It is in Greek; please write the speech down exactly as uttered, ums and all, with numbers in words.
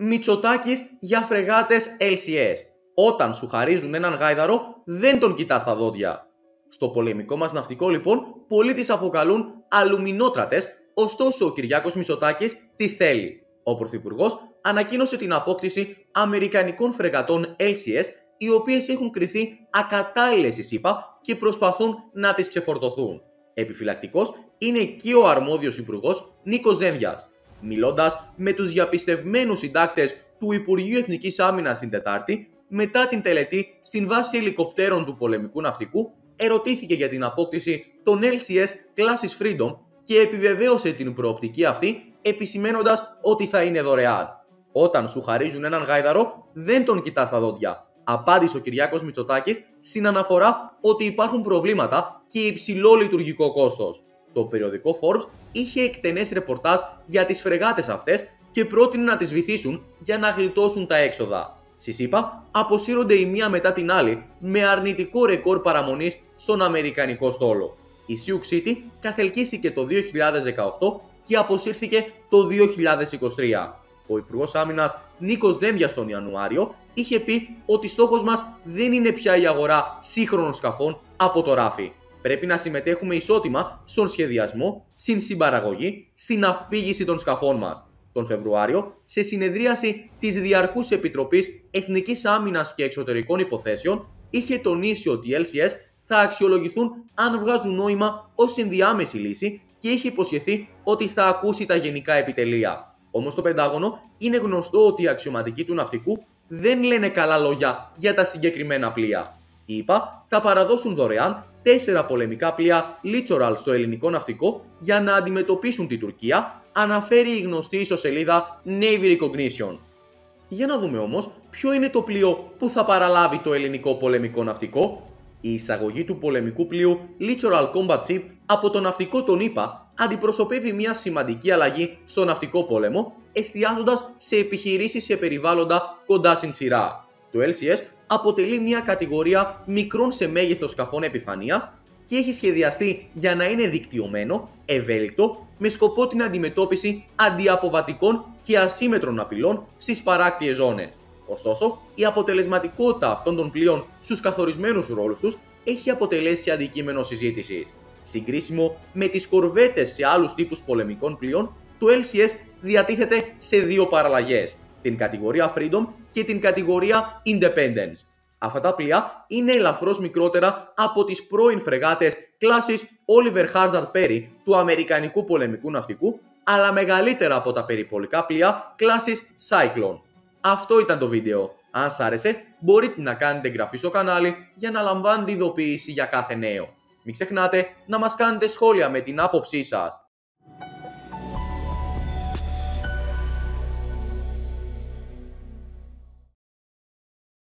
Μητσοτάκης για φρεγάτες ελ σι ες. Όταν σου χαρίζουν έναν γάιδαρο, δεν τον κοιτάς στα δόντια. Στο πολεμικό μας ναυτικό, λοιπόν, πολλοί τις αποκαλούν αλουμινότρατες, ωστόσο ο Κυριάκος Μητσοτάκης τις θέλει. Ο Πρωθυπουργός ανακοίνωσε την απόκτηση αμερικανικών φρεγατών ελ σι ες, οι οποίες έχουν κριθεί ακατάλληλες στις ΗΠΑ και προσπαθούν να τις ξεφορτωθούν. Επιφυλακτικός είναι και ο αρμόδιος υπουργός Νίκος Δένδιας. Μιλώντας με τους διαπιστευμένους συντάκτες του Υπουργείου Εθνικής Άμυνας την Τετάρτη, μετά την τελετή στην βάση ελικοπτέρων του πολεμικού ναυτικού, ερωτήθηκε για την απόκτηση των ελ σι ες κλάσης Freedom και επιβεβαίωσε την προοπτική αυτή, επισημαίνοντας ότι θα είναι δωρεάν. Όταν σου χαρίζουν έναν γάιδαρο, δεν τον κοιτάς στα δόντια, απάντησε ο Κυριάκος Μητσοτάκης στην αναφορά ότι υπάρχουν προβλήματα και υψηλό λειτουργικό κόστος. Το περιοδικό Forbes είχε εκτενές ρεπορτάζ για τις φρεγάτες αυτές και πρότεινε να τις βυθίσουν για να γλιτώσουν τα έξοδα. Στις ΗΠΑ αποσύρονται η μία μετά την άλλη με αρνητικό ρεκόρ παραμονής στον αμερικανικό στόλο. Η Sioux City καθελκύστηκε το δύο χιλιάδες δεκαοκτώ και αποσύρθηκε το δύο χιλιάδες είκοσι τρία. Ο Υπουργός Άμυνας Νίκος Δένδιας τον Ιανουάριο είχε πει ότι στόχος μας δεν είναι πια η αγορά σύγχρονων σκαφών από το ράφι. Πρέπει να συμμετέχουμε ισότιμα στον σχεδιασμό, στην συμπαραγωγή, στην ναυπήγηση των σκαφών μας. Τον Φεβρουάριο, σε συνεδρίαση της Διαρκούς Επιτροπής Εθνικής Άμυνας και Εξωτερικών Υποθέσεων, είχε τονίσει ότι οι ελ σι ες θα αξιολογηθούν αν βγάζουν νόημα ως ενδιάμεση λύση και είχε υποσχεθεί ότι θα ακούσει τα γενικά επιτελεία. Όμως στο Πεντάγωνο είναι γνωστό ότι οι αξιωματικοί του ναυτικού δεν λένε καλά λόγια για τα συγκεκριμένα πλοία. Οι ΗΠΑ θα παραδώσουν δωρεάν τέσσερα πολεμικά πλοία Littoral στο ελληνικό ναυτικό για να αντιμετωπίσουν την Τουρκία, αναφέρει η γνωστή ισοσελίδα Navy Recognition. Για να δούμε όμως ποιο είναι το πλοίο που θα παραλάβει το ελληνικό πολεμικό ναυτικό. Η εισαγωγή του πολεμικού πλοίου Littoral Combat Ship από το ναυτικό των ΗΠΑ αντιπροσωπεύει μια σημαντική αλλαγή στο ναυτικό πόλεμο, εστιάζοντας σε επιχειρήσεις σε περιβάλλοντα κοντά στην ξηρά. Το ελ σι ες αποτελεί μια κατηγορία μικρών σε μέγεθος σκαφών επιφανείας και έχει σχεδιαστεί για να είναι δικτυωμένο, ευέλικτο, με σκοπό την αντιμετώπιση αντιαποβατικών και ασύμμετρων απειλών στις παράκτιες ζώνες. Ωστόσο, η αποτελεσματικότητα αυτών των πλοίων στους καθορισμένους ρόλους τους έχει αποτελέσει αντικείμενο συζήτησης. Συγκρίσιμο με τις κορβέτες σε άλλους τύπους πολεμικών πλοίων, το ελ σι ες διατίθεται σε δύο παραλλαγές, την κατηγορία Freedom και την κατηγορία Independence. Αυτά τα πλοία είναι ελαφρώς μικρότερα από τις πρώην φρεγάτες κλάσης Oliver Hazard Perry του Αμερικανικού πολεμικού ναυτικού, αλλά μεγαλύτερα από τα περιπολικά πλοία κλάσης Cyclone. Αυτό ήταν το βίντεο. Αν σας άρεσε, μπορείτε να κάνετε εγγραφή στο κανάλι για να λαμβάνετε ειδοποίηση για κάθε νέο. Μην ξεχνάτε να μας κάνετε σχόλια με την άποψή σας.